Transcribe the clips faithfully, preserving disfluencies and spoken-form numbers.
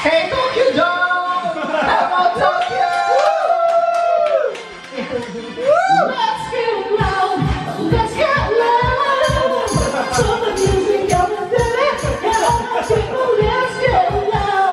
Hey, Tokyo Dome! Hello, Tokyo! Let's get loud! Let's get loud! So the music comes to it, and all the people, let's get loud!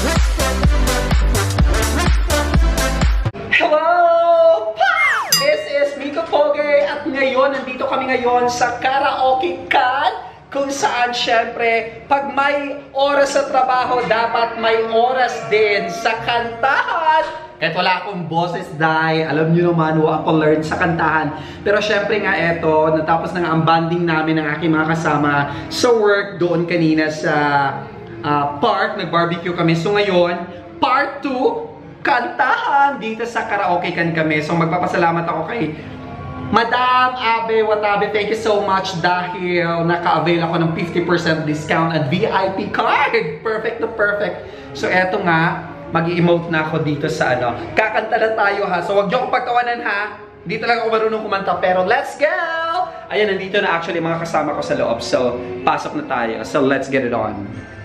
Hello! This is Miko Poge at ngayon, nandito kami ngayon sa Karaoke Can, kung saan syempre, pag may oras sa trabaho, dapat may oras din sa kantahan. Kahit wala akong boses, dahil alam nyo naman, wala ako learn sa kantahan. Pero syempre nga eto, natapos na nga ang banding namin ng aking mga kasama sa work doon kanina sa uh, park, nag-barbecue kami. So ngayon, part two, kantahan dito sa Karaoke Can kami. So magpapasalamat ako kay Madam Abe Watabe, thank you so much dahil naka-avail ako ng fifty percent discount at V I P card. Perfect na perfect. So eto nga, mag-i-emote na ako dito sa ano. Kakanta na tayo ha. So wag niyo akong pagtawanan ha. Dito lang ako marunong kumanta pero let's go! Ayan, nandito na actually mga kasama ko sa loob. So pasok na tayo. So let's get it on.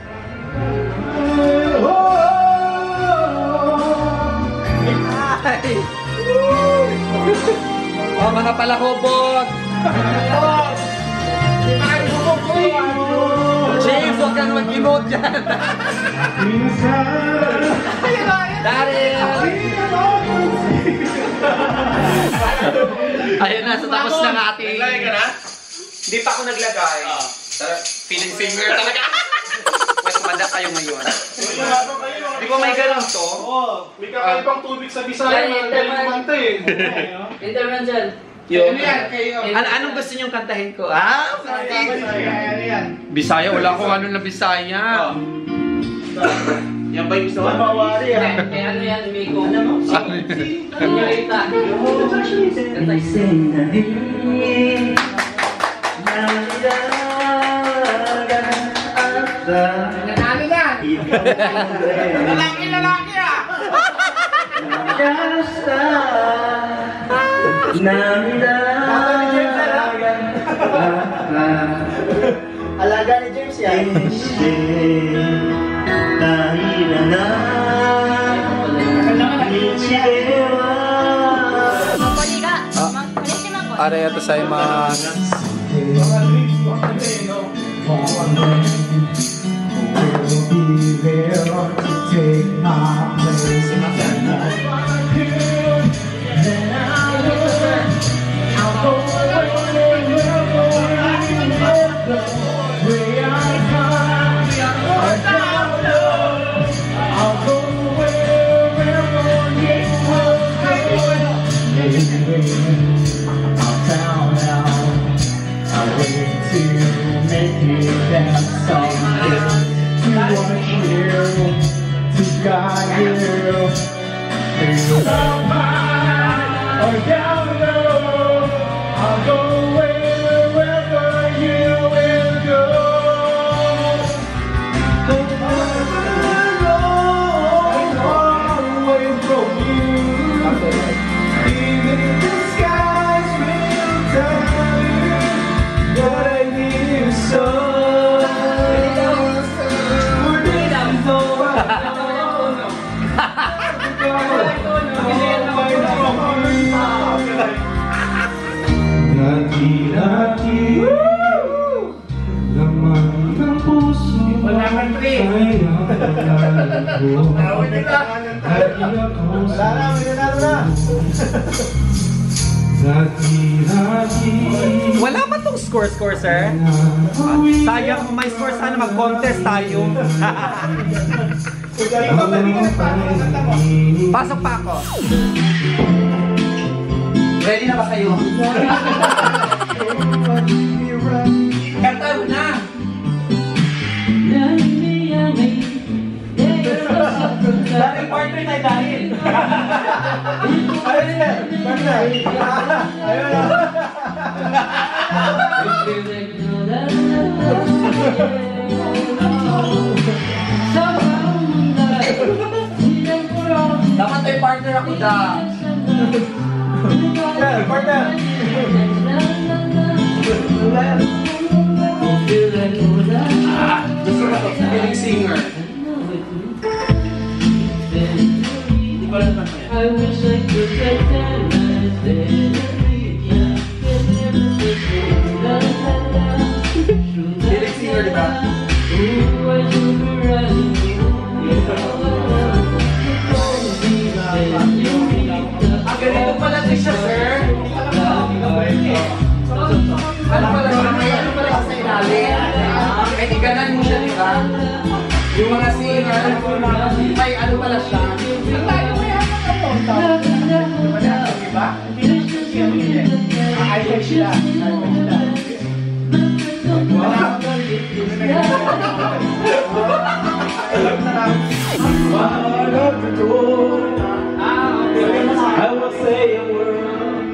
Hi! Oh, mga palahobot! James, huwag kang mag-emote dyan! Daryl! Ayun na, so tapos na ng ating... Naglagay ka na? Hindi pa ako naglagay. Oh. Feeling singer talaga. Mas kumanda kayo ngayon. Di ba may ganun to? Oo. May kakaibang tubig sa Bisaya na galing kumanta eh. Intervention. Yung... Ano yan? Kayo. Ano, anong gusto niyong kantahin ko? Ah, Ano yan? Bisaya, wala akong ano na Bisaya. Yan ba yung gusto mo? Mawari ah. Eh, ano yan, Miko? Ano mo? Ano yun? Senyorita. Nanalo na! Lalaki, lalaki ah! Alaga ni James yan. Arigatou gozaimasu. Hati-hati lemah ng puso ay wala ba tong score-score, sir? Sayang kung may score, sana mag-contest tayo. Pasok pa ako. Ready na ba kayo? Kanta mo na! Daring partner tayo dahil! Ayun na! Partner! Ayun na! Dapat may partner ako da! Partner! Partner! Ah, gusto ko ito, feeling singer. I wish I could pretend I stayed yeah. Lyric singer, di ba? Ah, ganito pala siya, sir. Ano pala siya? May ano pala siya sa ilalim? May iganan mo siya, di ba? Yung mga singer, may ano pala siya? Ang tayo mo yan, di ba? Ah, iPad sila. iPad sila. I will say a word.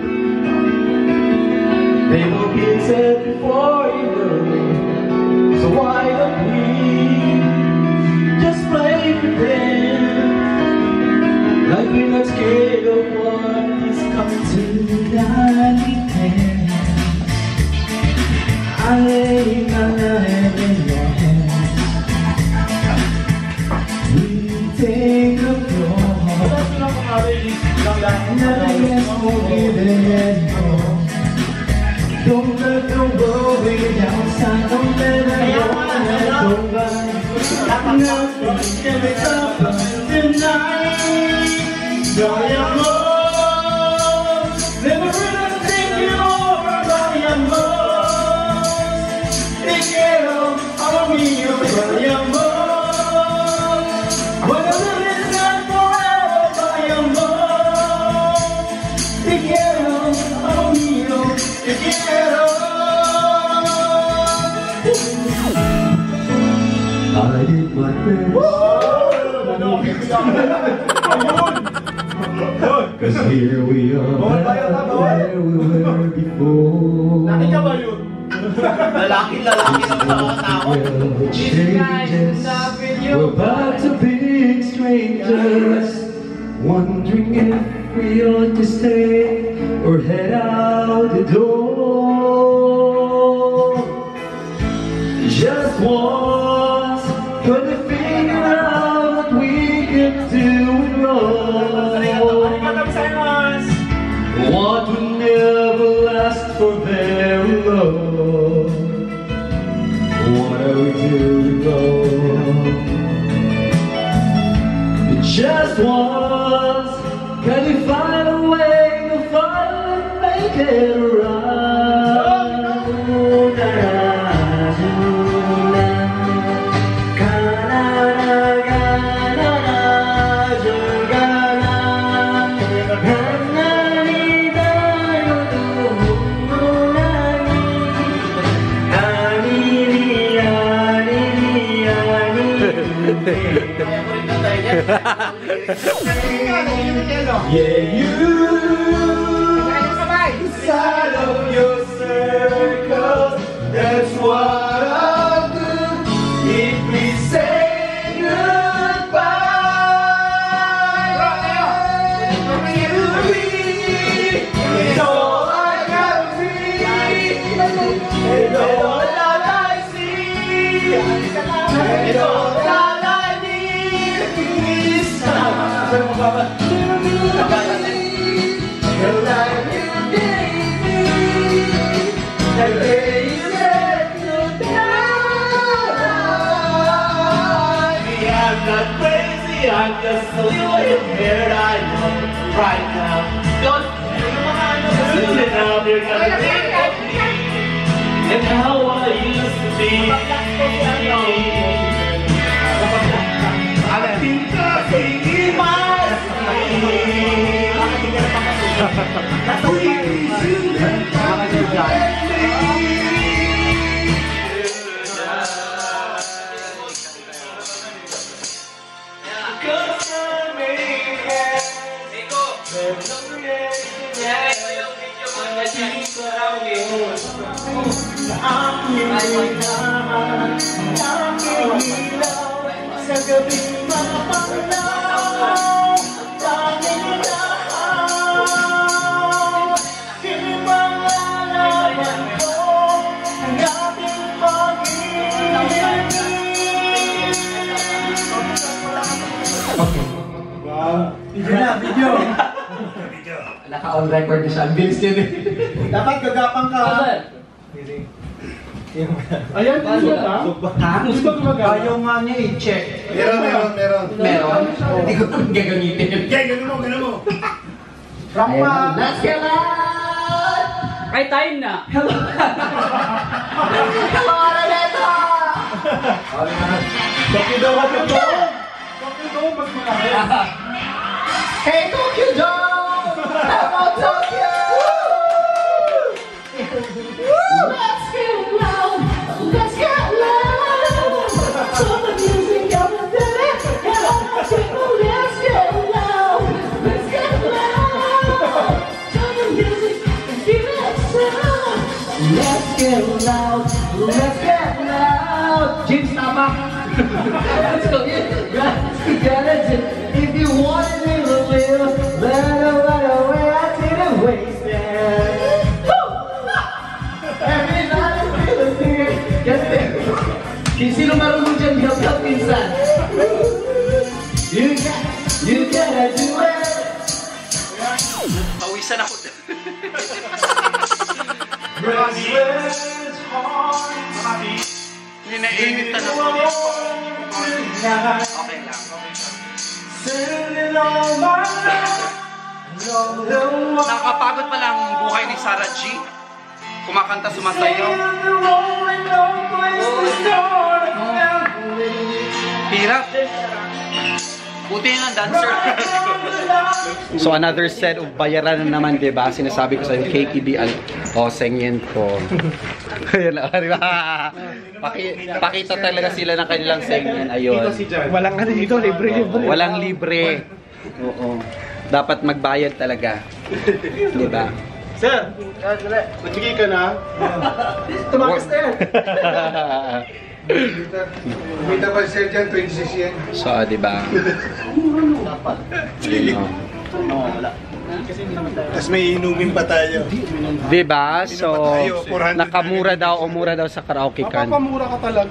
They will be said before you go. So why don't we just play pretend like we're not scared of what is coming to night? I lay my life in your hands. We take up your heart. Nothing else will be there anymore. Don't let the world bring you down. Don't let it go by. Nothing can be tougher tonight. Don't you know? Never really think you over. Don't you know? Te quiero, amor mío, don't you know? When I live in that forever, don't you know? Te quiero, amor mío, te quiero. I did my best. Cause here we are, where we were before. Lalaki, lalaki ng mga tao. Well, changes. We're about to be strangers, wondering if we ought to stay or head out the door. Just once, couldn't figure out what we could do wrong. What would never last for very long. What are we doing wrong? Just once, can we find a way to finally make it right? Yeah, you inside of your circle. That's what I'll do if we say goodbye. To me, it's all I got to see. It's all that I see. It's all that I need. This time. The life you gave me, the day you said goodbye. See, I'm not crazy, I'm just a little impaired. I know right now. Don't soon enough you're gonna think of me and how I used to be. I think I'll be in my sa gabing mapanglaw, tanging ilaw, pinipangalaman ko ang ating pag-ibig. Video na, video. Naka-on record na siya. Ang bilis yun eh. Dapat gagapang ka. Ayan, gusto ka? Ha? Gusto ko mag- Ayaw nga niya i-check. Meron, meron, meron. Meron? Hindi ko naman gagamitin. Kaya, gano'n mo, gano'n mo. Rampa. Let's get out! Ay, time na. Hello, Araneta! Bakit daw ka ito? Bakit daw mas malaki? Hey, Tokyo Joe! Hello, Tokyo! Let's get loud! Let's get loud! So the music of the day, and all the people, let's get loud! Let's get loud! So the music, give it sound! Let's get loud! Let's get loud! James, tama! Let's go! If you want to live a little, let it run away, I didn't waste it. Every night I feel a fear. Get there. Kung sino marunong dyan, help help pinsan. You got, you gotta do it. Pawisan ako. Hindi na-edit na naman. Okay lang. Nakakapagod pa lang buhay ni Sarah G. Kumakanta, sumasayaw. Hirap. Buti nga dancer. So another set of bayaran na naman, diba? Sinasabi ko sa yung K K B al osengin ko. Ayun na, diba? Paki, pakita talaga sila ng kanilang sengin. Ayun. Walang ano dito, libre libre. Walang libre. Oo. Dapat magbayad talaga. Diba? Sir, matigay ka na. Tumakas na yan. Kumita pa sir dyan, twenty-six yen. So, diba? Ayun. Tapos may inumin pa tayo. Diba? So, nakamura daw o mura daw sa karaoke kan. Mapapamura ka talaga.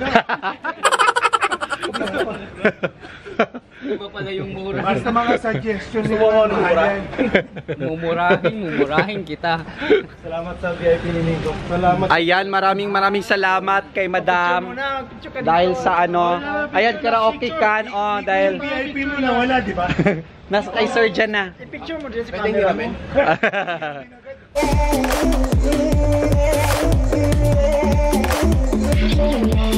Iba pala yung mura. Basta mga suggestion ni mga yan. Mumurahin, mumurahin kita. Salamat sa V I P ni Nico. Salamat. Ayan, maraming maraming salamat kay Madam. Dahil sa ano, ayan, karaoke kan. Oh, dahil V I P mo na wala, di ba? nasa kay Sir dyan na. I-picture mo din sa camera mo. Pwede